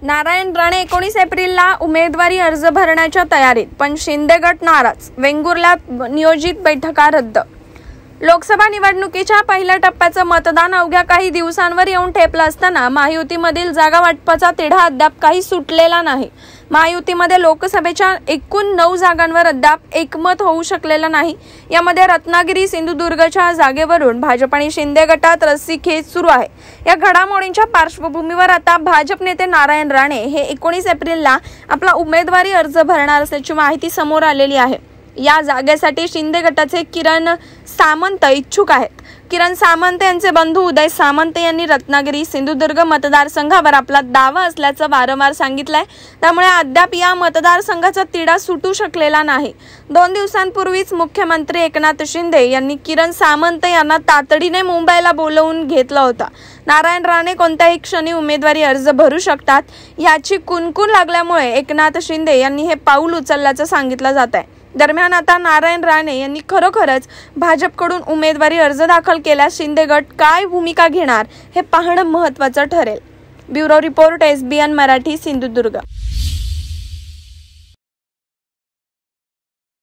नारायण राणे 19 एप्रिलला उमेदवारी अर्ज भरण्याच्या तयारीत, पण शिंदे गट नाराज. वेंगुर्ल्यात नियोजित बैठका रद्द. लोकसभा निवडणुकीच्या पहिल्या टप्प्याचं मतदान अवघ्या काही दिवसांवर येऊन ठेपलं असताना महायुतीमधील जागा वाटपाचा तिढा अद्याप काही सुटलेला नाही. महायुतीमध्ये लोकसभेच्या एकूण 9 जागांवर अद्याप एकमत होऊ शकलेलं नाही. यामध्ये रत्नागिरी सिंधुदुर्गच्या जागेवरून भाजप आणि शिंदे गटात रस्सीखेच सुरू आहे. या घडामोडींच्या पार्श्वभूमीवर आता भाजप नेते नारायण राणे हे 19 एप्रिलला आपला उमेदवारी अर्ज भरणार असल्याची माहिती समोर आलेली आहे. या जागेसाठी शिंदे गटाचे किरण सामंत इच्छुक आहेत. किरण सामंत यांचे बंधू उदय सामंत यांनी रत्नागिरी सिंधुदुर्ग मतदारसंघावर आपला दावा असल्याचं वारंवार सांगितलंय. त्यामुळे अद्याप या मतदारसंघाचा तिढा सुटू शकलेला नाही. 2 दिवसांपूर्वीच मुख्यमंत्री एकनाथ शिंदे यांनी किरण सामंत यांना तातडीने मुंबईला बोलवून घेतलं होतं. नारायण राणे कोणत्याही क्षणी उमेदवारी अर्ज भरू शकतात याची कुणकुण लागल्यामुळे एकनाथ शिंदे यांनी हे पाऊल उचलल्याचं सांगितलं जात आहे. दरम्यान आता नारायण राणे यांनी खरोखरच भाजपकडून उमेदवारी अर्ज दाखल केल्यास शिंदे गट काय भूमिका घेणार हे पाहणं महत्त्वाचं ठरेल. Bureau report, SBN Marathi, Sindhudurg.